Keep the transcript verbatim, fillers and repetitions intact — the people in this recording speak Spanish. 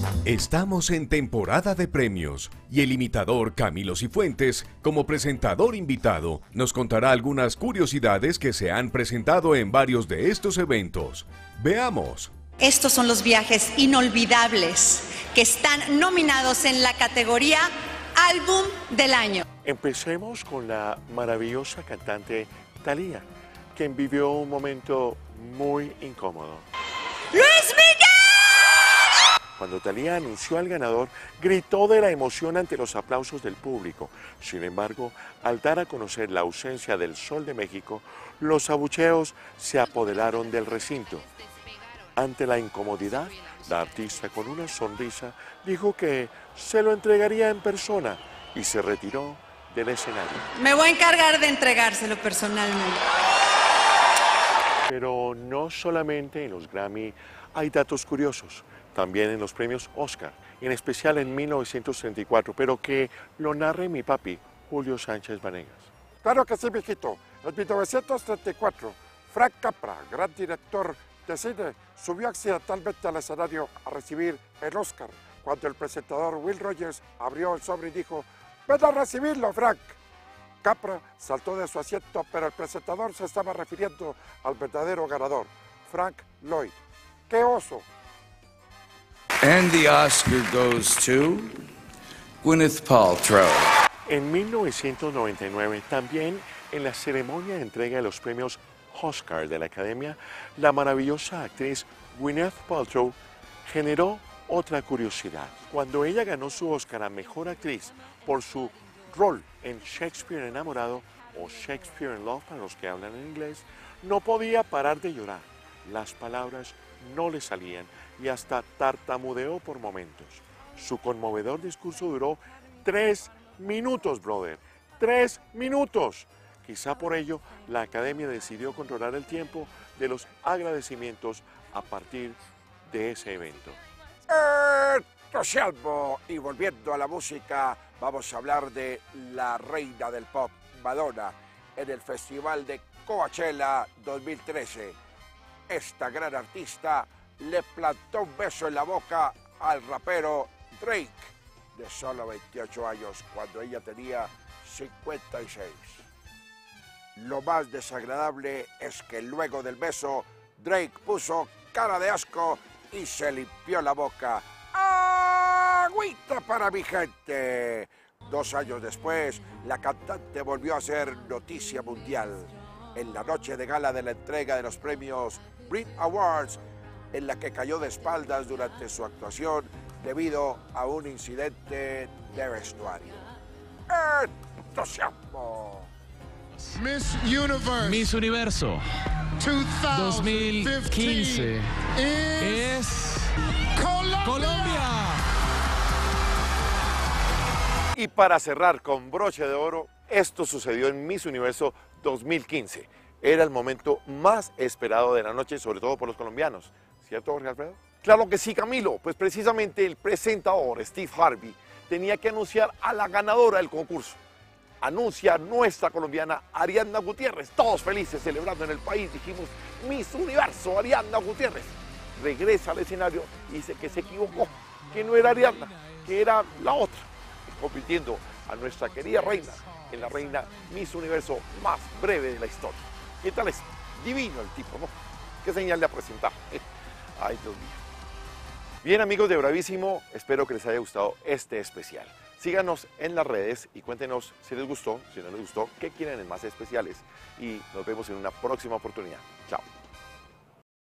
Estamos en temporada de premios y el imitador Camilo Cifuentes, como presentador invitado, nos contará algunas curiosidades que se han presentado en varios de estos eventos. Veamos. Estos son los viajes inolvidables que están nominados en la categoría Álbum del Año. Empecemos con la maravillosa cantante Thalía, quien vivió un momento muy incómodo. ¡Luis Miguel! Cuando Thalía anunció al ganador, gritó de la emoción ante los aplausos del público. Sin embargo, al dar a conocer la ausencia del Sol de México, los abucheos se apoderaron del recinto. Ante la incomodidad, la artista con una sonrisa dijo que se lo entregaría en persona y se retiró del escenario. Me voy a encargar de entregárselo personalmente. Pero no solamente en los Grammy hay datos curiosos, también en los premios Oscar, en especial en mil novecientos treinta y cuatro, pero que lo narre mi papi, Julio Sánchez Vanegas. Claro que sí, viejito. En mil novecientos treinta y cuatro, Frank Capra, gran director de cine, subió accidentalmente al escenario a recibir el Oscar, cuando el presentador Will Rogers abrió el sobre y dijo: ¡Ven a recibirlo, Frank! Capra saltó de su asiento, pero el presentador se estaba refiriendo al verdadero ganador, Frank Lloyd. ¡Qué oso! And the Oscar goes to Gwyneth Paltrow. En mil novecientos noventa y nueve, también en la ceremonia de entrega de los premios Oscar de la Academia, la maravillosa actriz Gwyneth Paltrow generó otra curiosidad. Cuando ella ganó su Oscar a Mejor Actriz por su rol en Shakespeare Enamorado, o Shakespeare in Love para los que hablan en inglés, no podía parar de llorar. Las palabras no le salían y hasta tartamudeó por momentos. Su conmovedor discurso duró tres minutos, brother. ¡Tres minutos! Quizá por ello la Academia decidió controlar el tiempo de los agradecimientos a partir de ese evento. Entusiasmo. Y volviendo a la música, vamos a hablar de la reina del pop, Madonna, en el Festival de Coachella dos mil trece. Esta gran artista le plantó un beso en la boca al rapero Drake, de solo veintiocho años, cuando ella tenía cincuenta y seis. Lo más desagradable es que luego del beso, Drake puso cara de asco y se limpió la boca. ¡Agüita para mi gente! Dos años después, la cantante volvió a ser noticia mundial. En la noche de gala de la entrega de los premios Brit Awards, en la que cayó de espaldas durante su actuación debido a un incidente de vestuario. ¡Entusiasmo! Miss Universe. Miss Universo dos mil quince es Colombia. Colombia. Y para cerrar con broche de oro, esto sucedió en Miss Universo dos mil quince. Era el momento más esperado de la noche, sobre todo por los colombianos. ¿Cierto, Jorge Alfredo? Claro que sí, Camilo. Pues precisamente el presentador, Steve Harvey, tenía que anunciar a la ganadora del concurso. Anuncia nuestra colombiana Ariadna Gutiérrez. Todos felices celebrando en el país. Dijimos: Miss Universo, Ariadna Gutiérrez. Regresa al escenario y dice que se equivocó, que no era Ariadna, que era la otra, convirtiendo a nuestra querida reina en la reina Miss Universo más breve de la historia. ¿Qué tal es? Divino el tipo, ¿no? Qué señal de presentar. Ay, Dios mío. Bien, amigos de Bravísimo, espero que les haya gustado este especial. Síganos en las redes y cuéntenos si les gustó, si no les gustó, qué quieren en más especiales. Y nos vemos en una próxima oportunidad. Chao.